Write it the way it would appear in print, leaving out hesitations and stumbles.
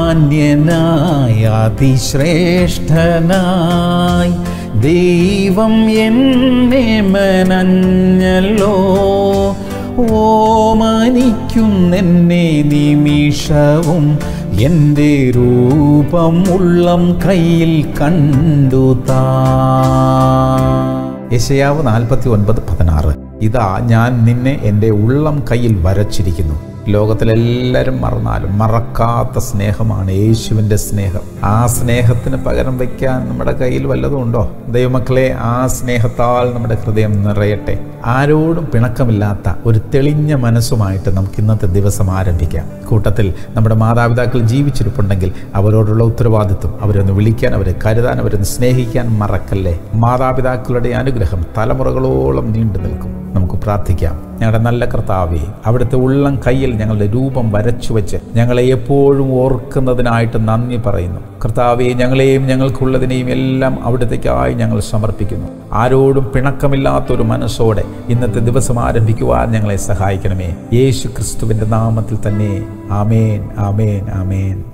മാന്യനായ അതിശ്രേഷ്ഠനായി ദൈവം എന്നെ മെനഞ്ഞല്ലോ. ഓമനിക്കുന്നെന്നെ നിമിഷവും എൻ്റെ രൂപം ഉള്ളം കയ്യിൽ കണ്ടു യെശയ്യാവ് 49:16. ഇതാ ഞാൻ നിന്നെ എൻ്റെ ഉള്ളം കയ്യിൽ വരച്ചിരിക്കുന്നു. ലോകത്തിലെല്ലാവരും മറന്നാലും മറക്കാത്ത സ്നേഹമാണ് യേശുവിൻ്റെ സ്നേഹം. ആ സ്നേഹത്തിന് പകരം വയ്ക്കാൻ നമ്മുടെ കയ്യിൽ വല്ലതും ഉണ്ടോ? ദൈവമക്കളെ, ആ സ്നേഹത്താൽ നമ്മുടെ ഹൃദയം നിറയട്ടെ. ആരോടും പിണക്കമില്ലാത്ത ഒരു തെളിഞ്ഞ മനസ്സുമായിട്ട് നമുക്ക് ഇന്നത്തെ ദിവസം ആരംഭിക്കാം. കൂട്ടത്തിൽ നമ്മുടെ മാതാപിതാക്കൾ ജീവിച്ചിരിപ്പുണ്ടെങ്കിൽ അവരോടുള്ള ഉത്തരവാദിത്വം, അവരൊന്ന് വിളിക്കാൻ, അവരെ കരുതാൻ, അവരൊന്ന് സ്നേഹിക്കാൻ മറക്കല്ലേ. മാതാപിതാക്കളുടെ അനുഗ്രഹം തലമുറകളോളം നീണ്ടു നിൽക്കും. നമുക്ക് പ്രാർത്ഥിക്കാം. ഞങ്ങളുടെ നല്ല കർത്താവേ, അവിടുത്തെ ഉള്ളം കയ്യിൽ ഞങ്ങളുടെ രൂപം വരച്ചു വെച്ച് ഞങ്ങളെ എപ്പോഴും ഓർക്കുന്നതിനായിട്ട് നന്ദി പറയുന്നു. കർത്താവേ, ഞങ്ങളെയും ഞങ്ങൾക്കുള്ളതിനെയും എല്ലാം അവിടുത്തേക്കായി ഞങ്ങൾ സമർപ്പിക്കുന്നു. ആരോടും പിണക്കമില്ലാത്തൊരു മനസ്സോടെ ഇന്നത്തെ ദിവസം ആരംഭിക്കുവാൻ ഞങ്ങളെ സഹായിക്കണമേ. യേശു ക്രിസ്തുവിൻ്റെ നാമത്തിൽ തന്നെ. ആമേൻ, ആമേൻ, ആമേൻ.